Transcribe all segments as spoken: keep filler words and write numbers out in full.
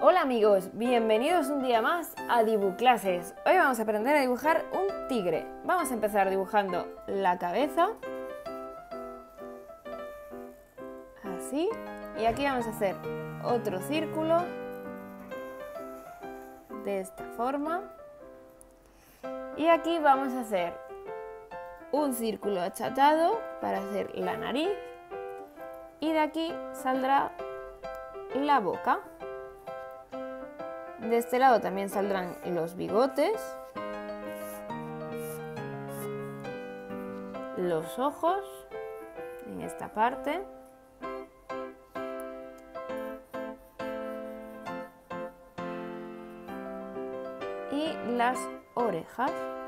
Hola amigos, bienvenidos un día más a Dibuclases. Hoy vamos a aprender a dibujar un tigre. Vamos a empezar dibujando la cabeza. Así. Y aquí vamos a hacer otro círculo. De esta forma. Y aquí vamos a hacer un círculo achatado para hacer la nariz. Y de aquí saldrá la boca. De este lado también saldrán los bigotes, los ojos en esta parte y las orejas.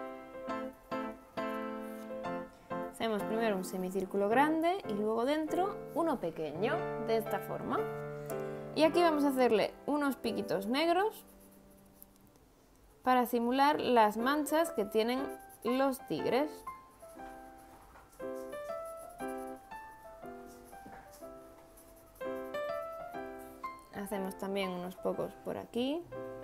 Hacemos primero un semicírculo grande y luego dentro uno pequeño, de esta forma. Y aquí vamos a hacerle unos piquitos negros para simular las manchas que tienen los tigres. Hacemos también unos pocos por aquí.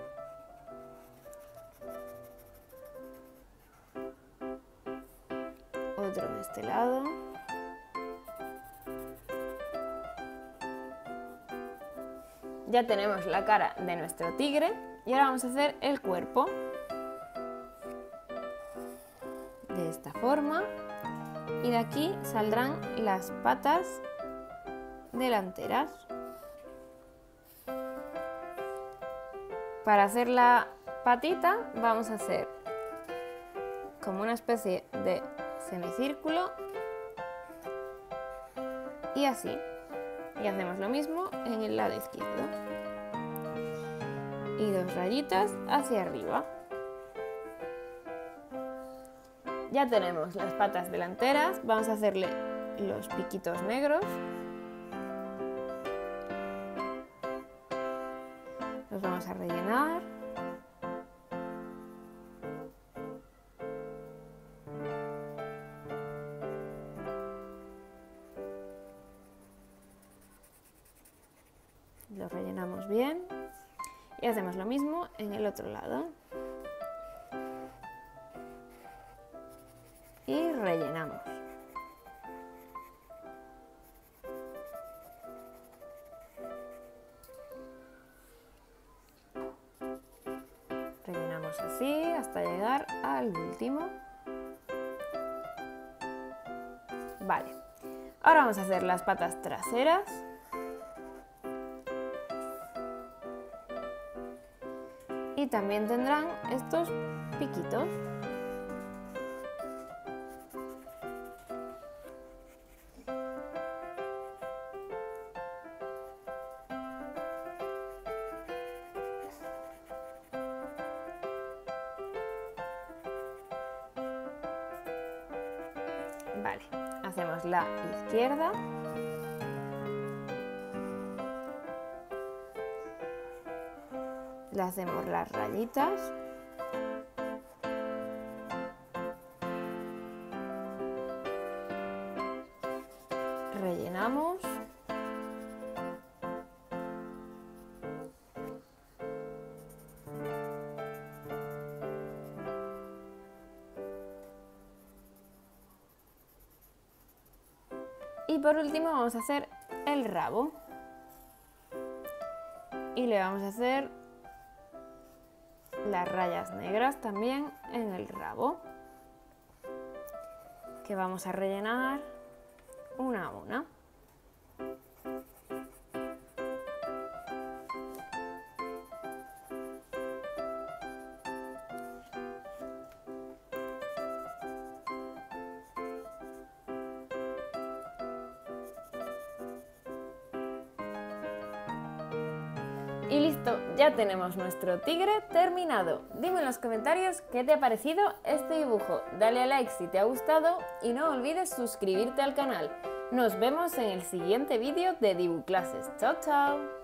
Otro de este lado. Ya tenemos la cara de nuestro tigre y ahora vamos a hacer el cuerpo. De esta forma. Y de aquí saldrán las patas delanteras. Para hacer la patita vamos a hacer como una especie de semicírculo y así. Y hacemos lo mismo en el lado izquierdo. Y dos rayitas hacia arriba. Ya tenemos las patas delanteras. Vamos a hacerle los piquitos negros. Los vamos a rellenar. Lo rellenamos bien y hacemos lo mismo en el otro lado. Y rellenamos. Rellenamos así hasta llegar al último. Vale. Ahora vamos a hacer las patas traseras. Y también tendrán estos piquitos. Vale, hacemos la izquierda. Le hacemos las rayitas. Rellenamos. Y por último vamos a hacer el rabo. Y le vamos a hacer las rayas negras también en el rabo, que vamos a rellenar una a una. Y listo, ya tenemos nuestro tigre terminado. Dime en los comentarios qué te ha parecido este dibujo. Dale a like si te ha gustado y no olvides suscribirte al canal. Nos vemos en el siguiente vídeo de Dibuclases. ¡Chao, chao!